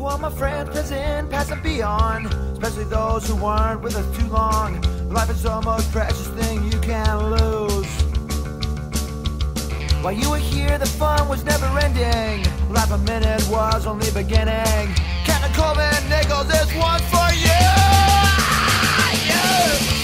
all my friends present, past and beyond, especially those who weren't with us too long. Life is the most precious thing you can lose. While you were here, the fun was never ending. Life a minute was only beginning. Captain Coleman Nichols, this one's for you! Yeah!